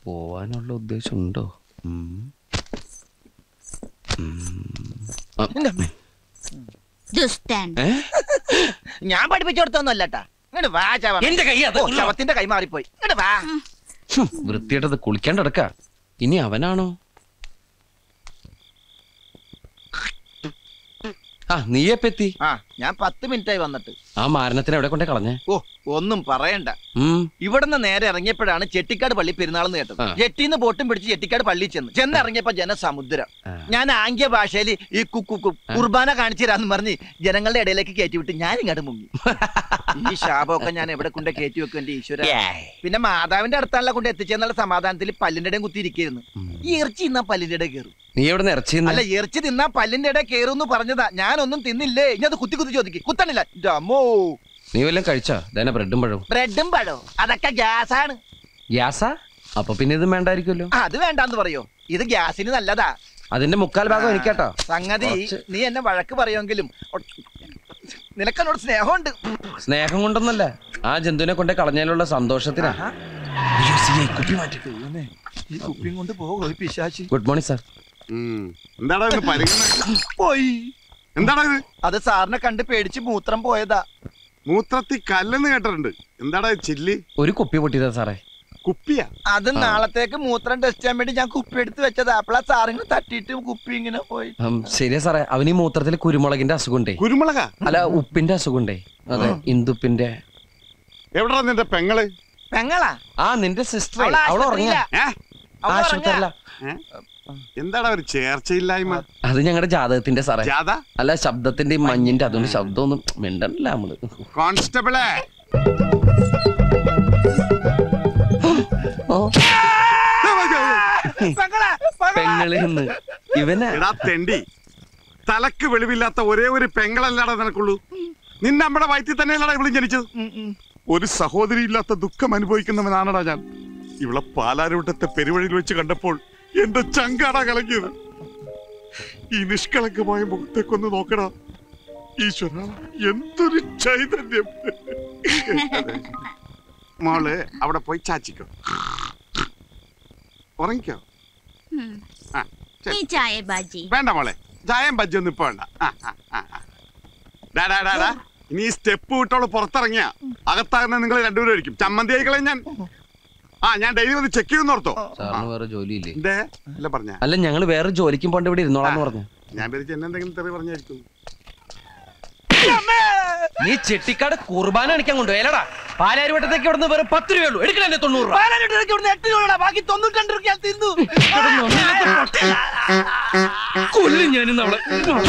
പോവാനുള്ള ഉദ്ദേശമുണ്ടോ? ഞാൻ പഠിപ്പിച്ചോടത്തൊന്നുമല്ലട്ടാ. എന്റെ കൈ ശവത്തിന്റെ കൈ മാറിപ്പോയി. വൃത്തിയായിട്ടത് കുളിക്കാണ്ടടക്ക. ഇനി അവനാണോ? നീയെപ്പെത്തി? ഞാൻ 10 മിനിറ്റായി വന്നിട്ട്. ആ മാരണത്തിന് എവിടെ കൊണ്ടേ കളഞ്ഞേ? ഓ, ഒന്നും പറയണ്ട. ഇവിടുന്ന് നേരെ ഇറങ്ങിയപ്പോഴാണ് ചെട്ടിക്കാട് പള്ളി പെരുന്നാളെന്ന് കേട്ടത്. ജെട്ടിന്ന് ബോട്ടും പിടിച്ച് ചെട്ടിക്കാട് പള്ളി ചെന്നിറങ്ങിയപ്പോ ജനസമുദ്രം. ഞാൻ ആംഗ്യ ഭാഷയിൽ ഈ കുർബാന കാണിച്ചു തരാന്ന് പറഞ്ഞ് ജനങ്ങളുടെ ഇടയിലേക്ക് കയറ്റി വിട്ട് ഞാൻ ഇങ്ങോട്ട് മുങ്ങി. ഈ ശാപമൊക്കെ ഞാൻ എവിടെ കൊണ്ട് കയറ്റി വെക്കും എന്റെ ഈശ്വര. പിന്നെ മാതാവിന്റെ അടുത്താണല്ലോ കൊണ്ട് എത്തിച്ചെന്നുള്ള സമാധാനത്തിൽ പല്ലിന്റെ ഇടയും കുത്തിയിരിക്കുന്നു. ഈ ഇറച്ചി തിന്നാ പല്ലിന്റെ ഇടയിൽ കയറും. നീ എവിടെ ഇറച്ചി? അല്ല, ഇറച്ചി തിന്നാ പല്ലിന്റെ ഇടയിൽ കയറും പറഞ്ഞതാ. ഞാനൊന്നും തിന്നില്ലേ. ഇനി അത് കുത്തി കുത്തി ചോദിക്കും. കുത്തണില്ല. നീ വല്ലതും കഴിച്ചോ? ബ്രെഡും പഴവും. ബ്രെഡും പഴവും അതൊക്കെ ഗ്യാസാണ്. ഗ്യാസാ? അപ്പൊ പിന്നെ ഇത് വേണ്ടായിരിക്കുമല്ലോ. അത് വേണ്ടാന്ന് പറയോ? ഇത് ഗ്യാസിന് നല്ലതാ. അതിന്റെ 3/4 ഭാഗം എനിക്കാട്ടോ. സംഗതി നീ എന്നെ വഴക്ക് പറയുമെങ്കിലും നിനക്കെന്നോട് സ്നേഹമുണ്ട്. സ്നേഹം കൊണ്ടൊന്നല്ല, ആ ജന്തുവിനെ കൊണ്ട് കളഞ്ഞാലുള്ള സന്തോഷത്തിനാ. Good morning sir. അത് സാറിനെ കണ്ട് പേടിച്ച് മൂത്രം പോയതാ. മൂത്രത്തിൽ കല്ലെന്ന് കേട്ടിട്ടുണ്ട്. എന്താടാ ചില്ലി? ഒരു കുപ്പി പൊട്ടിയതാ സാറേ. കുപ്പിയാ? അത് നാളത്തേക്ക് മൂത്രം ടെസ്റ്റ് ചെയ്യാൻ വേണ്ടി ഞാൻ കുപ്പി എടുത്ത് വെച്ചതാ. അപ്പളാ സാറിന് തട്ടിയിട്ട് കുപ്പി ഇങ്ങനെ പോയി. ശരിയാ സാറേ, അവന് ഈ മൂത്രത്തിൽ കുരുമുളകിന്റെ അസുഖമുണ്ടേ. കുരുമുളക? അല്ല, ഉപ്പിന്റെ അസുഖമുണ്ടേ. അതെ, ഇന്ദുപ്പിന്റെ. എവിടാ നിന്റെ പെങ്ങള്? പെങ്ങളാ? നിന്റെ സിസ്റ്റർ. അവള് ഉറങ്ങിയ ആശുപത്രിയില. എന്താടാ ഒരു ചേർച്ചയില്ലായ്മ? അത് ഞങ്ങളുടെ ജാതകത്തിന്റെ സാറേ. അല്ല, ശബ്ദത്തിന്റെ മഞ്ഞിന്റെ. അതുകൊണ്ട് ശബ്ദമൊന്നും മിണ്ടല്ല നമ്മള്. കോൺസ്റ്റബിളെ, പെങ്ങളെന്ന് ഇവനാ തെണ്ടി. തലക്ക് വെളിവില്ലാത്ത ഒരേ ഒരു പെങ്ങളല്ലാടാ നിനക്കുള്ളൂ. നിന്നെ നമ്മുടെ വയറ്റിൽ തന്നെയല്ലടാ ഇവളും ജനിച്ചത്. ഒരു സഹോദരി ഇല്ലാത്ത ദുഃഖം അനുഭവിക്കുന്നവനാണടാ ഞാൻ. ഇവളെ പാലാരൂട്ടത്തെ പെരുവഴിയിൽ വെച്ച് കണ്ടപ്പോൾ എന്റെ ചങ്കാടാ കലങ്ങിയത്. ഈ നിഷ്കളങ്കമായ മുഖത്തേക്കൊന്ന് നോക്കടാ. ഈശ്വര, എന്തൊരു ചൈതന്യം. മോള് അവിടെ പോയി ചാച്ചിക്കോ, ഉറങ്ങിക്കോ. വേണ്ട മോളെ, ചായയും ബജ്ജി ഒന്നും ഇപ്പൊ വേണ്ട. ഇനി ഈ സ്റ്റെപ്പ് വിട്ടോളൂ പുറത്തിറങ്ങിയ അകത്താകുന്ന നിങ്ങൾ രണ്ടുപേരും ആയിരിക്കും. ചമ്മന്തി ആയിക്കളെ ഞാൻ. ഞാൻ ഡെയിലി വന്ന് ചെക്ക് ചെയ്യുന്ന ഓർത്തോ? വേറെ ജോലിയില്ലേ? അല്ല, ഞങ്ങള് വേറെ ജോലിക്കും പോണ്ട് ഇവിടെ ഇരുന്നോളാന്ന് പറഞ്ഞു. ഞാൻ പേരിച്ച് എന്നെ എന്തെങ്കിലും തെറി പറഞ്ഞായിരിക്കും. നീ ചെട്ടിക്കാട് കുർബാന കാണിക്കാൻ കൊണ്ടുപോയല്ലടാ. പാലാരിവട്ടത്തേക്ക് ഇവിടുന്ന് വേറെ 10 രൂപയുള്ളൂ. എടുക്കണേ 90 രൂപ. 8 രൂപ, ബാക്കി 92 രൂപ തിന്നു. കൊല്ലും ഞാനിന്ന് അവളെ.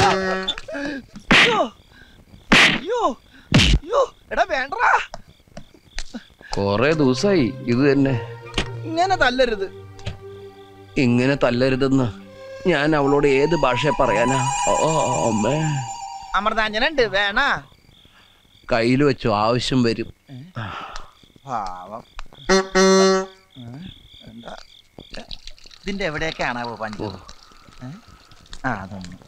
എടാ വേണ്ടടാ, കൊറേ ദിവസായി ഇത് തന്നെ. ഇങ്ങനെ തല്ലരുത്. ഇങ്ങനെ തല്ലരുതെന്ന് ഞാൻ അവളോട് ഏത് ഭാഷയെ പറയാനാ? അമൃതാഞ്ജനുണ്ട്, വേണ കയ്യില് വെച്ചു, ആവശ്യം വരും. പാവം. എന്താ ഇതിന്റെ എവിടെയൊക്കെ ആണാവോ പഞ്ചു? അതൊന്നും.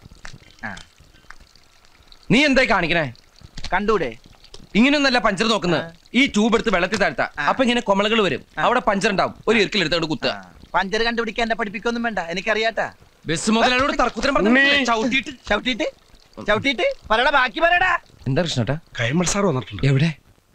നീ എന്തായി കാണിക്കണേ? കണ്ടൂടെ? ഇങ്ങനെയൊന്നല്ല പഞ്ചർ നോക്കുന്നത്. ഈ ട്യൂബ് എടുത്ത് വെള്ളത്തിൽ താഴ്ത്താ. അപ്പൊ ഇങ്ങനെ കൊമളകൾ വരും. അവിടെ പഞ്ചർ ഉണ്ടാവും. ഒരു ഇരിക്കൽ എടുത്തോണ്ട് കുത്തുക. പഞ്ചർ കണ്ടുപിടിക്കാൻ എന്റെ പഠിപ്പിക്കൊന്നും വേണ്ട, എനിക്കറിയാട്ടാ. ബസ് മുതലോട് തർക്കുത്തരം ചവിട്ടിട്ട് പറയടാ, ബാക്കി പറയടാ. എന്താ കൃഷ്ണേട്ടാ? കൈമൾ സാർ വന്നിട്ടുണ്ട്. എവിടെ?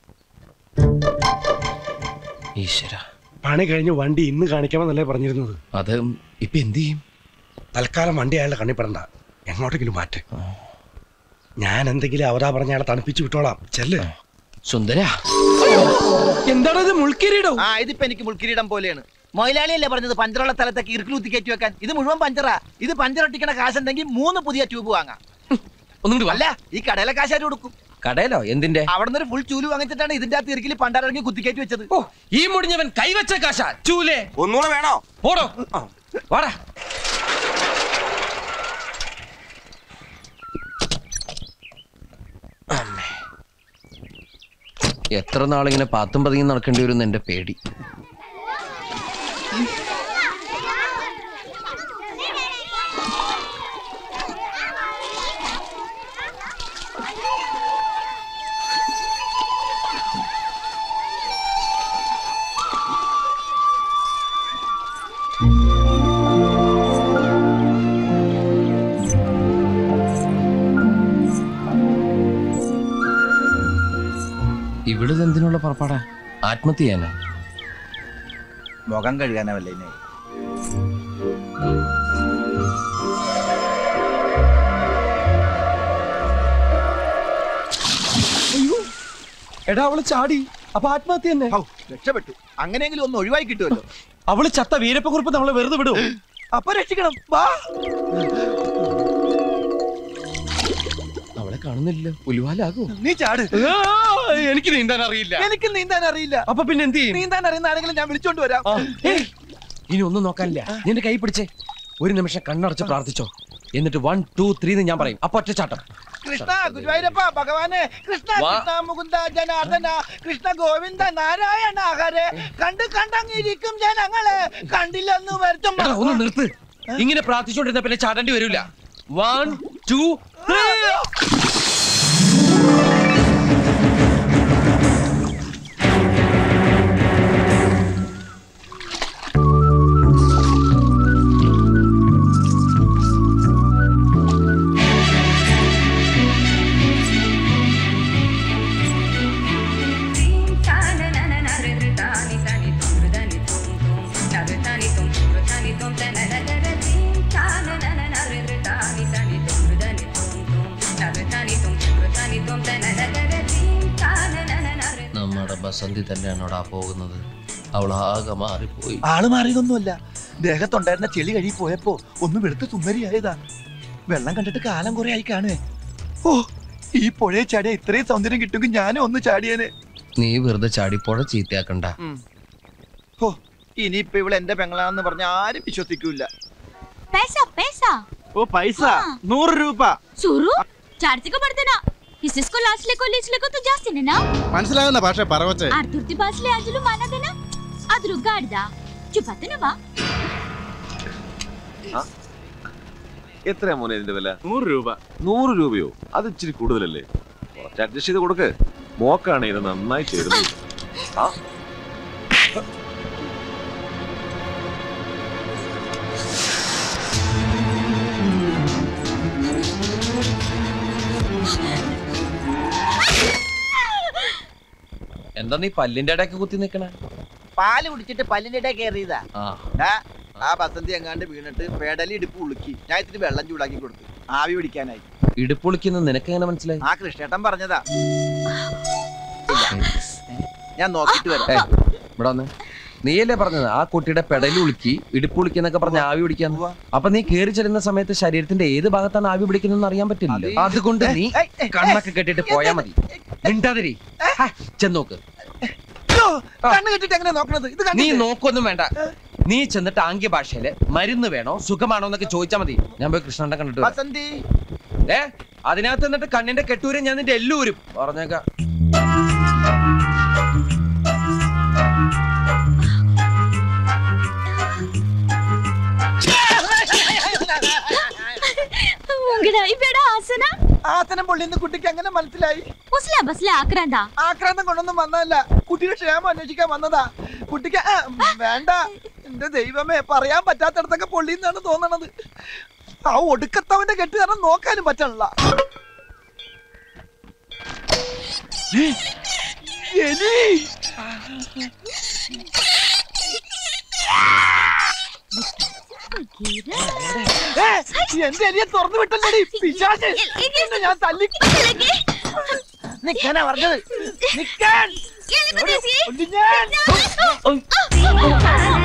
ഈശ്വര, പണി കഴിഞ്ഞ് വണ്ടി ഇന്ന് കാണിക്കാമെന്നല്ലേ പറഞ്ഞിരുന്നത്. അത് ഇപ്പൊ എന്ത് ചെയ്യും? തൽക്കാലം വണ്ടി അയാളുടെ കണ്ണിപ്പെടണ്ട, എങ്ങോട്ടെങ്കിലും മാറ്റ്. ഞാൻ എന്തെങ്കിലും അവതാ പറഞ്ഞ അയാളെ തണുപ്പിച്ചു വിട്ടോളാം. ചെല്ല്. സുന്ദര, എന്താണത്? മുൾക്കിരീടം? ഇതിപ്പോ എനിക്ക് മുൾക്കിരീടം പോലെയാണ്. മൊയിലാളിയല്ലേ പറഞ്ഞത് പഞ്ചറുള്ള സ്ഥലത്തേക്ക് ഇറുക്കിലൂത്തി കയറ്റി വെക്കാൻ? ഇത് മുഴുവൻ പഞ്ചറാ. ഇത് പഞ്ചറൊട്ടിക്കണ കാശുണ്ടെങ്കിൽ 3 പുതിയ ട്യൂബ് വാങ്ങാം. അല്ല, ഈ കടയിലെ കാശായിട്ട് കൊടുക്കും. കടയിലോ? എന്തിന്റെ? അവിടെ നിന്ന് ഫുൾ ചൂല് വാങ്ങിച്ചിട്ടാണ് ഇതിന്റെ ആ തിരക്കിൽ പണ്ടാറിറങ്ങി കുത്തിക്കയറ്റി വെച്ചത്. ഈ മുടിഞ്ഞവൻ കൈവച്ച കാശാ ചൂലേ. ഒന്നുകൂടെ വേണോ? ഓടോ, വാടാ. എത്ര നാളിങ്ങനെ പാത്തും പതിയും നടക്കേണ്ടി വരും എന്റെ പേടി. എന്തിനുള്ള പുറപ്പാടാ? ആത്മഹത്യ ചെയ്യാനോ? മുഖം കഴുകാനല്ലേ? എടാ അവള് ചാടി, അപ്പൊ ആത്മഹത്യ തന്നെ. രക്ഷപ്പെട്ടു. അങ്ങനെയെങ്കിലും ഒന്ന് ഒഴിവായി കിട്ടുമല്ലോ. അവള് ചത്ത വീരപ്പക്കുറിപ്പ് നമ്മളെ വെറുതെ വിടും. അപ്പൊ രക്ഷിക്കണം. വാ. അവളെ കാണുന്നില്ലല്ലോ. ഉലുവാലാകൂ. നീ ചാട്. എനിക്ക് നീന്താൻ അറിയില്ല. എനിക്ക് നീന്താൻ അറിയില്ല. അപ്പൊ പിന്നെ എന്ത് ചെയ്യും? നീന്താൻ അറിയുന്ന ആരെങ്കിലും ഞാൻ വിളിച്ചോണ്ട് വരാം. ഇനി ഒന്നും നോക്കാനില്ല. നിന്റെ കൈ പിടിച്ചേ. ഒരു നിമിഷം കണ്ണടച്ച് പ്രാർത്ഥിച്ചോ. എന്നിട്ട് 1 2 3 ഞാൻ പറയും. അപ്പൊ ഒറ്റച്ചാട്ടം. കൃഷ്ണ ഗുരുവായൂരപ്പ ഭഗവാനെ, കൃഷ്ണ കൃഷ്ണ മുകുന്ദ ജനാർദ്ദന, കൃഷ്ണ ഗോവിന്ദ നാരായണ ഹരേ. കണ്ടങ്ങിരിക്കും ജനങ്ങളെ, കണ്ടില്ലെന്ന് വരുത്തും. ഒന്ന് നിർത്ത്. ഇങ്ങനെ പ്രാർത്ഥിച്ചോണ്ടിരുന്ന പിന്നെ ചാടേണ്ടി വരില്ല. 1 2 3. നമ്മുടെ ബസന്തി തന്നെയാണോടാ പോകുന്നത്? അവൾ ആകെ മാറിപ്പോയി. ആള് മാറിയതൊന്നുമല്ല. ദേഹത്തുണ്ടായിരുന്ന ചെളി കഴുകി പോയപ്പോ ഒന്ന് വെളുത്ത് സുന്ദരിയായതാ. വെള്ളം കണ്ടിട്ട് കാലം കുറെ ആയി കാണുവേ. ഓ, ഈ പുഴയെ ചാടിയ ഇത്രയും സൗന്ദര്യം കിട്ടുമെങ്കിൽ ഞാനും ഒന്ന് ചാടിയേനെ. നീ വെറുതെ ചാടിപ്പോഴ ചീത്തയാക്കണ്ട. ഓ, ഇനിയിപ്പൊ ഇവിടെ എന്റെ പെങ്ങളാന്ന് പറഞ്ഞ ആരും വിശ്വസിക്കൂല. ഓ, പൈസ 100 രൂപ. മനസ്സിലാകുന്ന ഭാഷ പറവച്ചേ. എത്രയാ മോനെ ഇതിന്റെ വില? 100 രൂപ. 100 രൂപയോ? അത് ഇച്ചിരി കൂടുതലല്ലേ? കുറച്ച് അഡ്ജസ്റ്റ് ചെയ്ത് കൊടുക്ക്. മോക്കാണ് ഇത് നന്നായി ചേരുന്നത്. ആ എന്താ നീ പല്ലിന്റെ ഇടയ്ക്ക് കുത്തി നിക്കണേ? പാല് കുടിച്ചിട്ട് പല്ലിന്റെ ഇടയിൽ കയറിയതാ. ആ ആ ബസന്തി എങ്ങാണ്ട് വീണിട്ട് പെടലി ഇടുപ്പ് ഉളുക്കി. ഞാൻ ഇത്തിരി വെള്ളം ചൂടാക്കി കൊടുത്തു ആവി പിടിക്കാനായി. ഇടുപ്പൊളിക്കുന്ന നിനക്ക് എങ്ങനെ മനസ്സിലായി? ആ കൃഷ്ണേട്ടൻ പറഞ്ഞതാ. ഞാൻ നോക്കിട്ട് വരാം. ഇവിടെ വന്ന്. നീയല്ലേ പറഞ്ഞത് ആ കുട്ടിയുടെ പെടലി ഉളുക്കി ഇടുപ്പുളിക്കുന്നൊക്കെ പറഞ്ഞ ആവി പിടിക്കാന്ന്? അപ്പൊ നീ കേറി ചെല്ലുന്ന സമയത്ത് ശരീരത്തിന്റെ ഏത് ഭാഗത്താണ് ആവി പിടിക്കുന്നതെന്ന് അറിയാൻ പറ്റില്ല. അതുകൊണ്ട് നീ കണ്ണൊക്കെ കെട്ടിട്ട് പോയാ മതി. മിണ്ടാതിരി. ചെന്നോക്ക്. നീ നോക്കൊന്നും വേണ്ട. നീ ചെന്നിട്ട് ആംഗ്യ ഭാഷയില് മരുന്ന് വേണോ സുഖമാണോ എന്നൊക്കെ ചോദിച്ചാ മതി. ഞാൻ പോയി കൃഷ്ണന്റെ കണ്ടിട്ട് അതിനകത്ത് എന്നിട്ട് കണ്ണിന്റെ കെട്ടൂരും ഞാൻ നിന്റെ എല്ലൂരും പറഞ്ഞേക്കാം. ആസനം പൊള്ളിന്ന് കുട്ടിക്ക് അങ്ങനെ മനസ്സിലായി? ആക്രാന്തം കൊണ്ടൊന്നും വന്നതല്ല, കുട്ടിയുടെ ക്ഷേമം അന്വേഷിക്കാൻ വന്നതാ. കുട്ടിക്ക് വേണ്ട. എന്റെ ദൈവമേ, പറയാൻ പറ്റാത്തടത്തൊക്കെ പൊള്ളിന്നാണ് തോന്നണത്. ആ ഒടുക്കത്തവന്റെ കെട്ട് കാരണം നോക്കാനും പറ്റണല്ല. എന്റെ എലിയെ തുറന്നു വിട്ടല്ലേ പിശാച്. ഞാൻ തല്ലി നിക്കാനാ പറഞ്ഞത്. നിക്കാൻ